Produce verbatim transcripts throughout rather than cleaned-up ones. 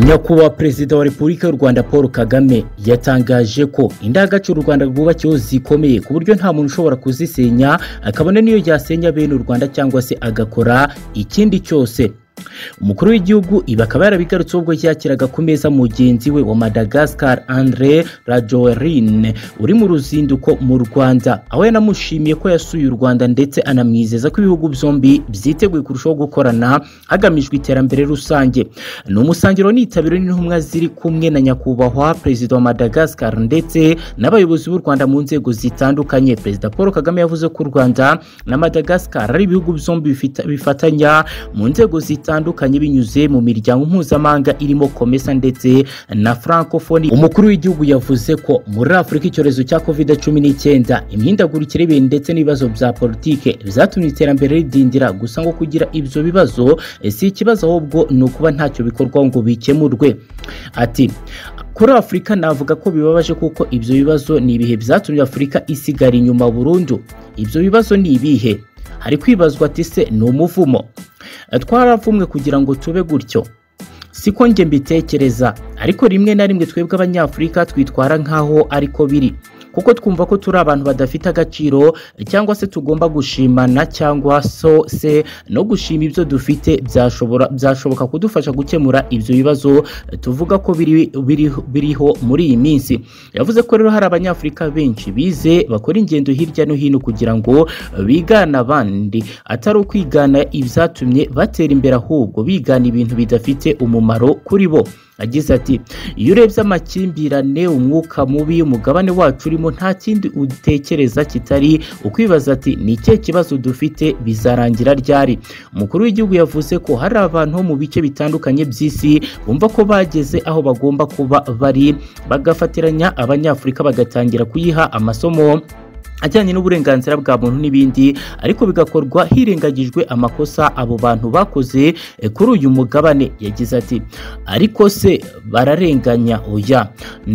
Nyakubahwa Perezida wa Repubulika y'u Rwanda Paul Kagame yatangaje ko indangagaciro u Rwanda rwubakiyeho zikomeye ku buryo nta muntu ushobora kuzisenya, akabona niyo yasenya bene u Rwanda cyangwa se agakora ikindi cyose. Umukuru w'igihugu ibi akaba yarabigarutseho ubwo yakiraga ku meza mugenzi we wa Madagascar Andre Rajoelina uri mu ruzinduko mu Rwanda, aho yanamushimiye ko yasuye u Rwanda ndetse anamwizeza ko ibihugu byombi byiteguye kurushaho gukorana hagamijwe iterambere rusange. Ni umusangiro nitabiriwe n'intumwa ziri kumwe na nyakubahwa Perezida wa Madagascar ndetse n'abayobozi b'u Rwanda mu nzego zitandukanye. Perezida Paul Kagame yavuze ko u Rwanda na Madagascar ari ibihugu byombi bifatanya mu nzego zitandukanye bitandukanye binyuze mu miryango mpuzamahanga irimo komesa ndetse na francophonie. Umukuru w'igihugu yavuze ko muri Afrika icyorezo cya covid cumi n'icyenda, imyidagaduro ibe ndetse n'ibibazo bya politike byatumye iterambere ridindira, gusa ngo kugira ibyo bibazo si ikibazo ahubwo ni ukuba ntacyo bikorwa ngo bikemurwe. Ati kuri Afrika navuga ko bibabaje kuko ibyo bibazo ni ibihe byatumye Afrika isigara inyuma burundu. Ibyo bibazo ni ibihe? Hari kwibazwa ati se ni umuvumo? Twaravumwe kugira ngo tube gutyo? Siko nge mbitekereza, ariko rimwe na rimwe twebwe abanyafurika twitwara nkaho ariko biri, kuko twumva ko turi abantu badafite agaciro cyangwa se tugomba gushimana cyangwa so se no gushima ibyo dufite byashobora byashoboka kudufasha gukemura ibyo bibazo tuvuga ko biri biriho muri iyi minsi. Yavuze ko rero hari abanyafurika benshi bize bakora ingendo hirya no hino kugira ngo bigana abandi, atari ukwigana ibyatumye batera imbere ahubwo bigana ibintu bidafite umumaro kuri bo. Agize ati iyo urebye amakimbirane, umwuka mubi umugabane wacu urimo, nta kindi utekereza kitari ukwibaza ati ni ikihe kibazo dufite, bizarangira ryari? Umukuru w'igihugu yavuze ko hari abantu mu bice bitandukanye by'isi bumva ko bageze aho bagomba kuba bari, bagafatiranya abanyafurika bagatangira kuyiha amasomo ajyanye n'uburenganzira bwa muntu n'ibindi, ariko bigakorwa hirengagijwe amakosa abo bantu bakoze kuri uyu mugabane. Yagize ati ariko se bararenganya? Oya,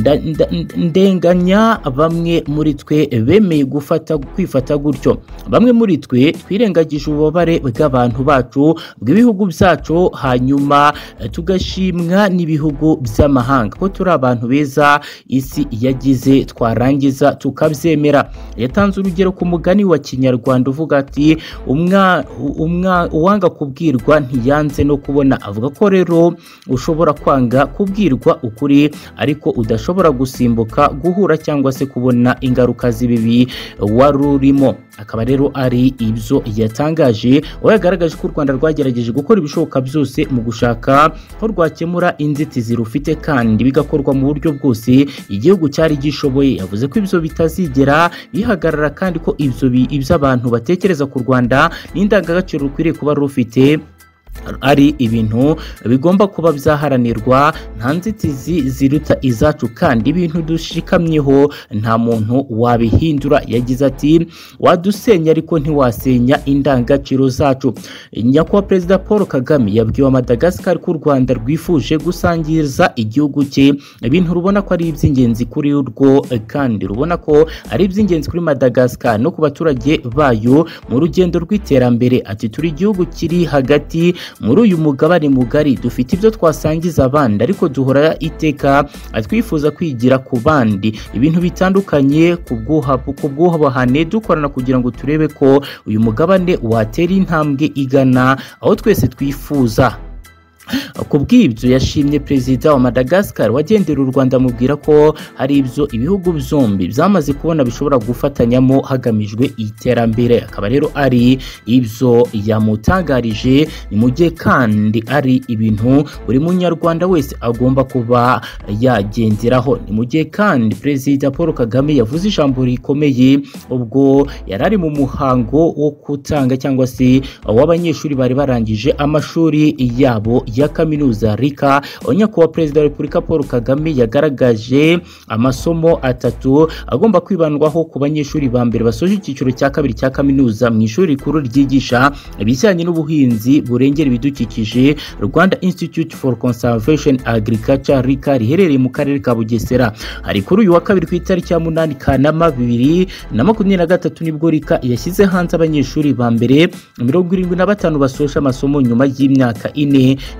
ndenganya bamwe muri twe bemeye gufata kwifata gutyo. Bamwe muri twe twirengagije ububabare bw'abantu bacu, bw'ibihugu byacu, hanyuma tugashimwa n'ibihugu by'amahanga ko turi abantu beza isi yagize, twarangiza tukabyemera. Yatanze urugero ku mugani wa Kinyarwanda uvuga ati umwa umwa uwanga kubwirwa ntiyanze no kubona. Avuga ko rero ushobora kwanga kubwirwa ukuri ariko udashobora gusimbuka guhura cyangwa se kubona ingaruka z'ibibi warurimo. Akaba rero ari ibyo yatangaje, aho yagaragaje ko u Rwanda rwagerageje gukora ibishoboka byose mu gushaka ko rwakemura inzitizi rufite, kandi bigakorwa mu buryo bwose igihugu cyari gishoboye. Yavuze ko ibyo bitazigera bihagarara kandi ko ibyo iby'abantu batekereza ku Rwanda n'indangagaciro rukwiriye kuba rufite ari ibintu bigomba kuba byaharanirwa, nta nzitizi ziruta izacu kandi ibintu dushikamyeho nta muntu wabihindura. Yagize ati wadusenya ariko ntiwasenya indangagaciro zacu. Nyakubahwa Perezida Paul Kagame yabwiwe Madagascar ko u Rwanda rwifuje gusangiza igihugu cye ibintu rubona ko ari iby'ingenzi kuri rwo, kandi rubona ko ari iby'ingenzi kuri Madagascar no ku baturage bayo mu rugendo rw'iterambere. Ati turi igihugu kiri hagati muri uyu mugabane mugari, dufite ibyo twasangiza abandi ariko duhora iteka twifuza kwigira ku bandi ibintu bitandukanye, ku bwubahane dukorana kugira ngo turebe ko uyu mugabane watera intambwe igana aho twese twifuza. Ku bw'ibyo yashimye Perezida wa Madagascar wagendera u Rwanda amubwira ko hari ibyo ibihugu byombi byamaze kubona bishobora gufatanyamo hagamijwe iterambere. Akaba rero ari ibyo yamutangarije, ni mu gihe kandi ari ibintu buri munyarwanda wese agomba kuba yagenderaho. Ni mu gihe kandi Perezida Paul Kagame yavuze ijambo rikomeye ubwo yari ari mu muhango wo gutanga cyangwa se w'abanyeshuri bari barangije amashuri yabo ya kaminuza rika. Nyakubahwa Perezida wa Repubulika Paul Kagame yagaragaje amasomo atatu agomba kwibandwaho ku banyeshuri ba mbere basoje icyiciro cya kabiri cya kaminuza mu ishuri rikuru ryigisha ibijyanye n'ubuhinzi burengera ibidukikije Rwanda Institute for Conservation Agriculture rika, riherereye mu karere ka Bugesera. Hari kuri uyu wa kabiri ku itariki ya munani Kanama bibiri na makumyabiri na gatatu nibwo rika yashyize hanze abanyeshuri ba mbere mirongo irindwi na batanu basoje amasomo nyuma y'imyaka ine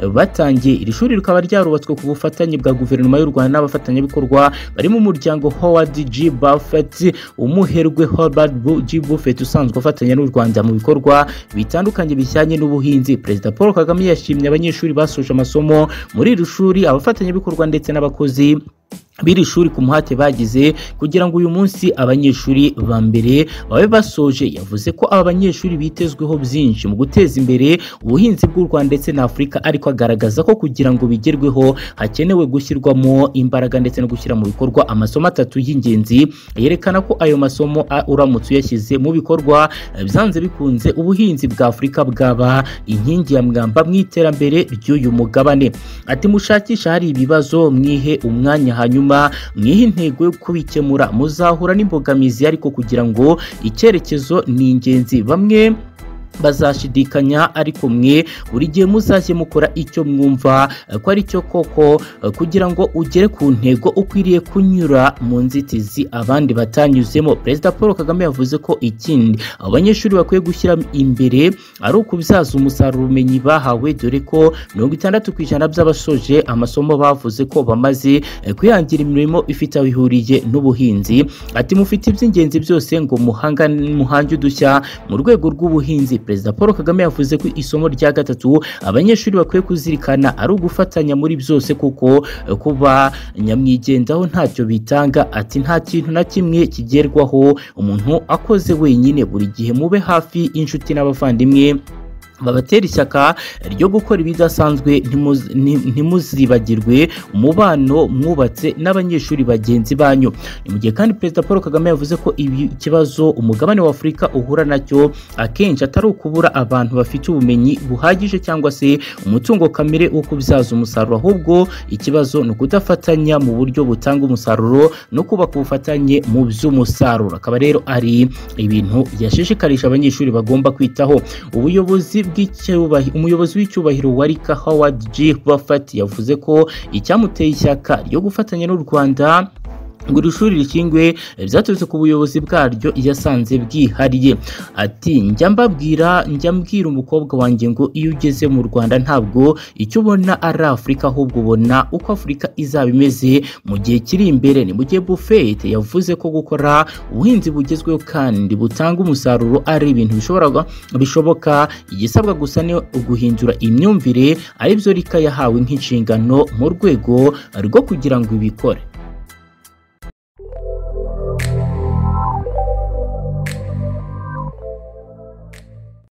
batangiye. Iri shuri rikaba ryarubatswe ku bufatanye bwa guverinoma y'u Rwanda n'abafatanyabikorwa barimo umuryango Howard G Buffett, umuherwe Howard G Buffett usanzwe afatanya n'u Rwanda mu bikorwa bitandukanye bijyanye n'ubuhinzi. Perezida Paul Kagame yashimye abanyeshuri basoje amasomo muri iri shuri, abafatanyabikorwa ndetse n'abakozi biri shuri ku muhate bagize kugira ngo uyu munsi abanyeshuri ba mbere babe basoje. Yavuze ko aba banyeshuri bitezweho byinshi mu guteza imbere ubuhinzi bw'u Rwanda ndetse na Afurika, ariko agaragaza ko kugira ngo bigerweho hakenewe gushyirwamo imbaraga ndetse no gushyira mu bikorwa amasomo atatu y'ingenzi. Yerekana ko ayo masomo uramutse uyashyize mu bikorwa byanze bikunze ubuhinzi bwa Afurika bwaba inkingi ya mwamba mu iterambere ry'uyu mugabane. Ati mushakisha hari ibibazo mwihe umwanya, hanyuma mwihe intego yo kubikemura, muzahura n'imbogamizi ariko kugira ngo icyerekezo ni ingenzi. Bamwe bazashidikanya ariko mwe buri gihe muzajye mukora icyo mwumva ko ari cyo koko kugira ngo ugere ku ntego. Ukwiriye kunyura mu nzitizi abandi batanyuzemo. Perezida Paul Kagame yavuze ko ikindi abanyeshuri bakwiye gushyira imbere ari ukubyaza umusaruro ubumenyi bahawe, dore ko mirongo itandatu ku ijana by'abasoje amasomo bavuze ko bamaze kwihangira imirimo ifite aho ihuriye n'ubuhinzi. Ati mufite iby'ingenzi byose ngo muhange udushya mu rwego rw'ubuhinzi. Perezida Paul Kagame yavuze ko isomo rya gatatu abanyeshuri bakwiye kuzirikana ari ugufatanya muri byose, kuko kuba nyamwigendaho ntacyo bitanga. Ati nta kintu na kimwe kigerwaho umuntu akoze wenyine. Buri gihe mube hafi inshuti n'abavandimwe babatera ishyaka ryo gukora ibidasanzwe. Ntimuzibagirwe umubano mwubatse n'abanyeshuri bagenzi banyu. Ni mu gihe kandi Perezida Paul Kagame yavuze ko ibi kibazo umugabane wa Afurika uhura nacyo akenshi atari ukubura abantu bafite ubumenyi buhagije cyangwa se umutungo kamere wo kubyaza umusaruro, ahubwo ikibazo ni ukudafatanya mu buryo butanga umusaruro no kubaka ubufatanye mu by'umusaruro. Akaba rero ari ibintu yashishikarije abanyeshuri bagomba kwitaho. Ubuyobozi umuyobozi w'icyubahiro wa Rika Howard G Buffett yavuze ko icyamuteye ishyaka ryo gufatanya n'u Rwanda ngo iri shuri rikingwe byaturutse ku buyobozi bwaryo yasanze bwihariye. Ati njya mbabwira njya mbwira umukobwa wanjye ngo iyo ugeze mu Rwanda ntabwo icyo ubona ari Afurika, ahubwo ubona uko Afurika izaba imeze mu gihe kiri imbere. Ni mu gihe Buffett yavuze ko gukora ubuhinzi bugezweho kandi butanga umusaruro ari ibintu bishobora bishoboka, igisabwa gusa ni uguhindura imyumvire, aribyo Rika yahawe nk'inshingano mu rwego rwo kugira ngo ibikore.